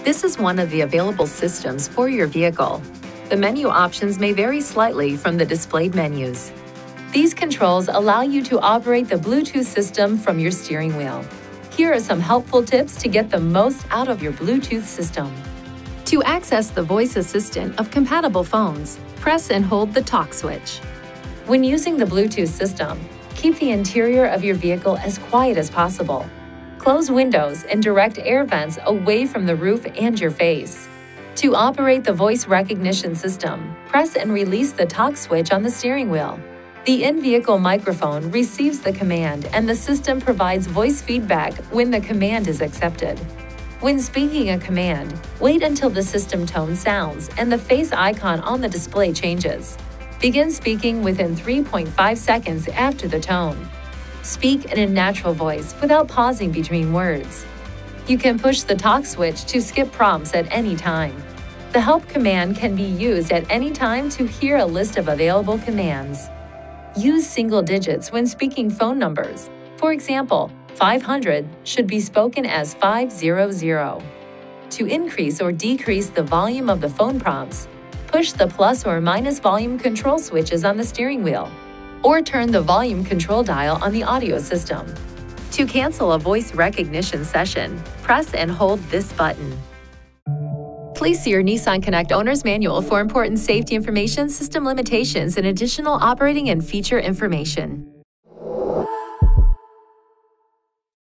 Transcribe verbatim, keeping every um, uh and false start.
This is one of the available systems for your vehicle. The menu options may vary slightly from the displayed menus. These controls allow you to operate the Bluetooth system from your steering wheel. Here are some helpful tips to get the most out of your Bluetooth system. To access the voice assistant of compatible phones, press and hold the talk switch. When using the Bluetooth system, keep the interior of your vehicle as quiet as possible. Close windows and direct air vents away from the roof and your face. To operate the voice recognition system, press and release the talk switch on the steering wheel. The in-vehicle microphone receives the command and the system provides voice feedback when the command is accepted. When speaking a command, wait until the system tone sounds and the face icon on the display changes. Begin speaking within three point five seconds after the tone. Speak in a natural voice without pausing between words. You can push the talk switch to skip prompts at any time. The help command can be used at any time to hear a list of available commands. Use single digits when speaking phone numbers. For example, five hundred should be spoken as five hundred. To increase or decrease the volume of the phone prompts, push the plus or minus volume control switches on the steering wheel, or turn the volume control dial on the audio system. To cancel a voice recognition session, press and hold this button. Please see your Nissan Connect Owner's Manual for important safety information, system limitations, and additional operating and feature information.